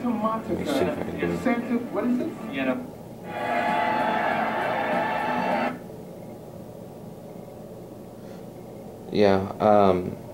Let me see if I can do it. What is it? Yeah,